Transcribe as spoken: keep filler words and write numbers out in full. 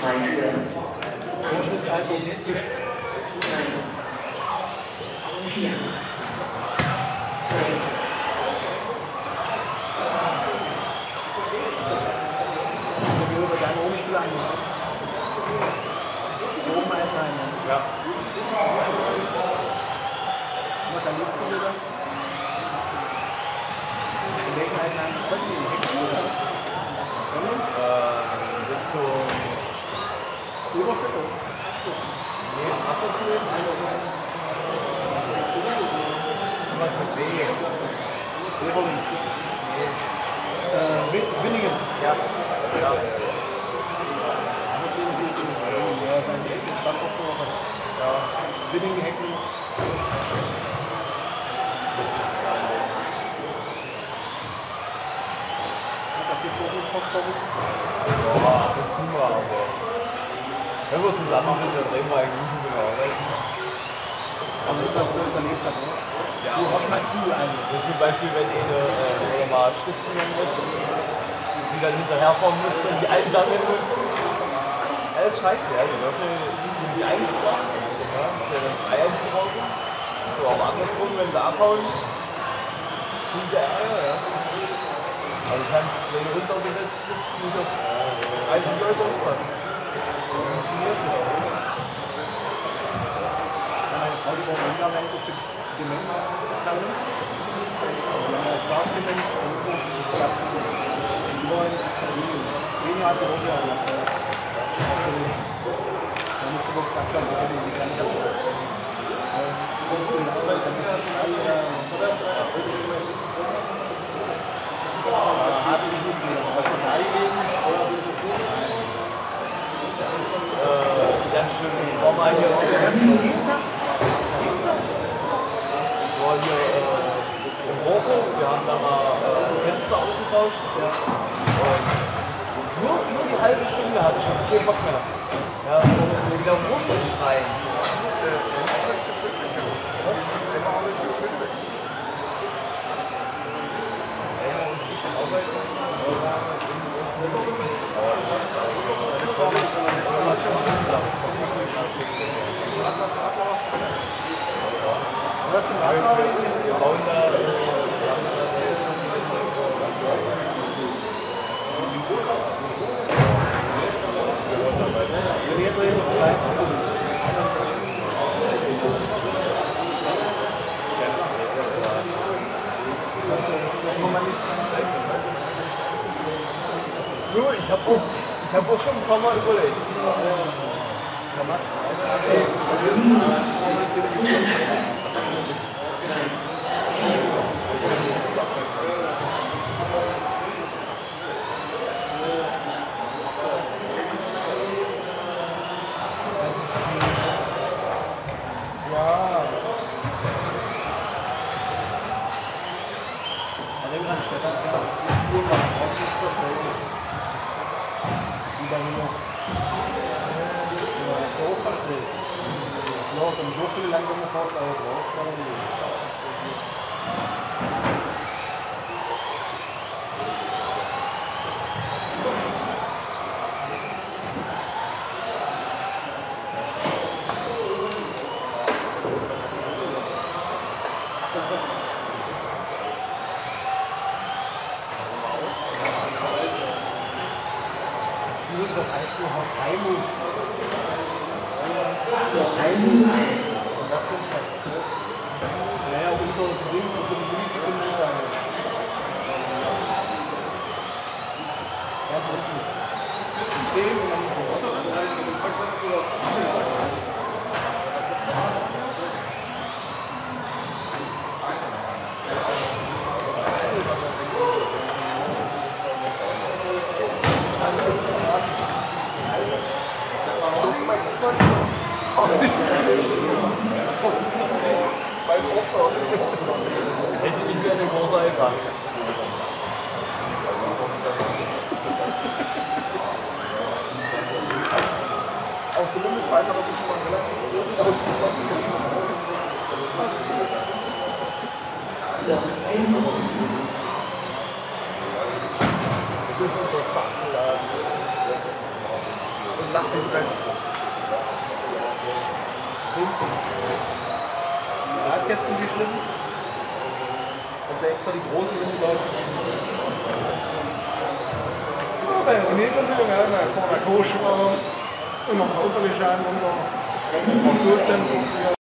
frei für eins, zwei, vier, zwei. Ja. Was dann jetzt wieder? In welchen Einheiten können die Hecken oder? Äh, jetzt so. Oberfläche? Nee, Wassertür. Was mit B? Oberling. Äh, Winningen. Ja. Ja. Ja, Winningen, Hecken. Das hier vor dem Postbox. Ja, ab und zu mal, aber. Wenn wir zusammen sind, dann reden wir eigentlich nicht genau. Also, das du es erlebt hast, ne? Ja. Du hast mal zu eigentlich. So zum Beispiel, wenn ihr äh, mal Stiften nehmen müsst, die dann hinterherfahren müsst und die alten sammeln müsst. Alles scheiße, ja. Die Leute sind die eingebracht. Ja, ist ja dann Eier brauchen. So, aber andersrum, wenn sie abhauen, sind die Eier, ja. Also das heißt, wenn du runtergesetzt bist, nicht auf dreißig Leute aufpassen. Das funktioniert nicht. Meine Frau, die war im Hinterland auf die Demenz gegangen. Und dann war stark Demenz und ich glaube, die wollen zehn Jahre zurück. Dann musste man gesagt haben, wir können die gar nicht abholen. Kommst du in Arbeit, dann ist das alle hart und gut gehen. Was man reingehen, oder will ich tun? Ganz schön normal hier auf der Hälfte. Ich war hier äh, im Robo, wir haben da mal äh, Fenster ausgetauscht. Ja. Und nur, nur die halbe Stunde hatte ich schon keinen Bock mehr. Ja, und wieder rumschreien. Was ist das? Wir bauen da. Du, ich hab auch, ich hab auch schon ein paar Mal überlegt. Der Max. So viele langsame Faust auch raus. Das heißt, du hast Heimut. Das Heimut. Naja, unter Ding und so die Risiken nicht sein. Ja, das ist gut. System und dann Hätte ich mir eine große Alter. auch zumindest weiß er, dass ich schon mal relativ großen ausgekommen bin. Noch zehn Sekunden. flach wie ein Brennspruch. Hinten. Die Radkästen geschnitten. Also extra die große hingebaut. Ja, bei René kommt wieder, wir haben jetzt noch eine Kosche und noch ein Autogeschein und noch was so ist denn